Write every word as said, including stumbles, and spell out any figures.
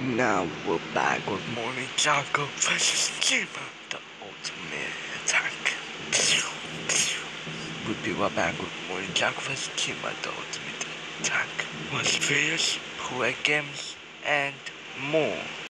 Now we're back with Morning Jocko versus Kima, the ultimate attack. We'll be right back with Morning Jocko versus Kima, the ultimate attack. Watch videos, play games, and more.